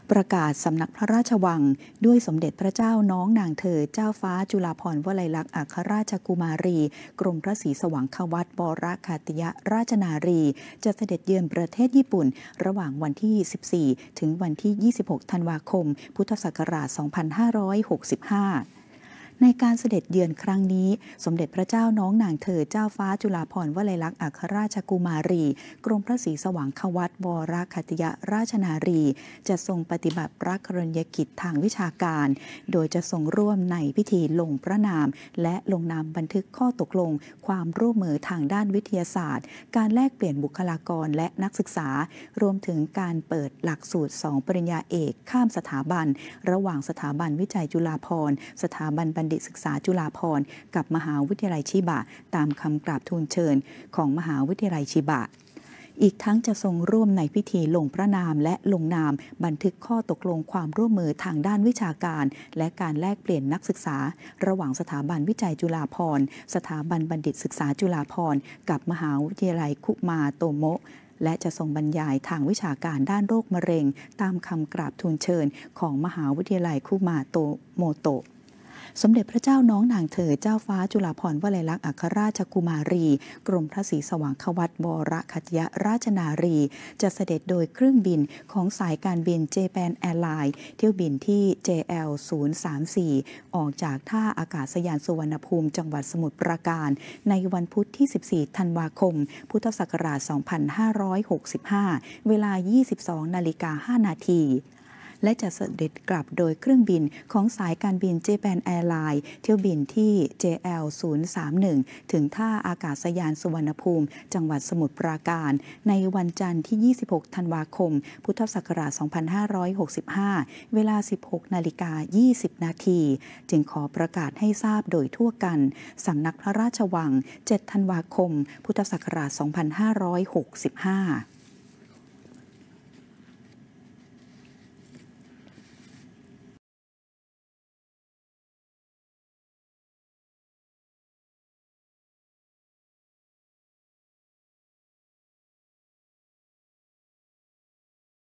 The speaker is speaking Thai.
ประกาศสำนักพระราชวังด้วยสมเด็จพระเจ้าน้องนางเธอเจ้าฟ้าจุฬาภรณ์วลัยลักษณ์อัครราชกุมารีกรมพระศรีสว่างควัตรบรคาติยราชนารีจะเสด็จเยือนประเทศญี่ปุ่นระหว่างวันที่ 14 ถึงวันที่ 26 ธันวาคม พุทธศักราช 2565ในการเสด็จเยือนครั้งนี้สมเด็จพระเจ้าน้องนางเธอเจ้าฟ้าจุฬาภรณ์วลัยลักษณ์อัครราชกุมารีกรมพระศรีสว่างควัตรบรคาติยราชนารีจะทรงปฏิบัติพระกรณียกิจทางวิชาการโดยจะทรงร่วมในพิธีลงพระนามและลงนามบันทึกข้อตกลงความร่วมมือทางด้านวิทยาศาสตร์การแลกเปลี่ยนบุคลากรและนักศึกษารวมถึงการเปิดหลักสูตร2 ปริญญาเอกข้ามสถาบันระหว่างสถาบันวิจัยจุฬาภรณ์สถาบันบัณฑิตศึกษาจุฬาภรณ์กับมหาวิทยาลัยชิบะตามคำกราบทูลเชิญของมหาวิทยาลัยชิบะอีกทั้งจะทรงร่วมในพิธีลงพระนามและลงนามบันทึกข้อตกลงความร่วมมือทางด้านวิชาการและการแลกเปลี่ยนนักศึกษาระหว่างสถาบันวิจัยจุฬาภรณ์สถาบันบัณฑิตศึกษาจุฬาภรณ์กับมหาวิทยาลัยคุมาโตโมะและจะทรงบรรยายทางวิชาการด้านโรคมะเร็งตามคำกราบทูลเชิญของมหาวิทยาลัยคุมาโตโมโตะสมเด็จพระเจ้าน้องนางเธอเจ้าฟ้าจุฬาภรณ์วลัยลักษณ์อัครราชกุมารีกรมพระศรีสว่างควัตรบรคาติยราชนารีจะเสด็จโดยเครื่องบินของสายการบินเจแปนแอร์ไลน์เที่ยวบินที่ JL 034ออกจากท่าอากาศยานสุวรรณภูมิจังหวัดสมุทรปราการในวันพุธที่ 14 ธันวาคม พุทธศักราช 2565 เวลา 22:05 นาทีและจะเสด็จกลับโดยเครื่องบินของสายการบินเจแปนแอร์ไลน์เที่ยวบินที่ JL 031ถึงท่าอากาศยานสุวรรณภูมิจังหวัดสมุทรปราการในวันจันทร์ที่ 26 ธันวาคม พุทธศักราช 2565 เวลา 16:20 นาทีจึงขอประกาศให้ทราบโดยทั่วกันสำนักพระราชวัง 7 ธันวาคม พุทธศักราช 2565